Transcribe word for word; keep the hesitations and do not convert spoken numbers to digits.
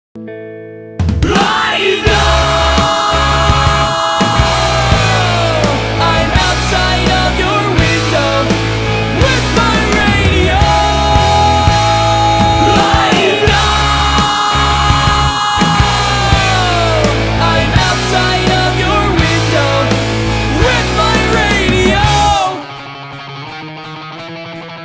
I know I'm outside of your window with my radio. I know I'm outside of your window with my radio.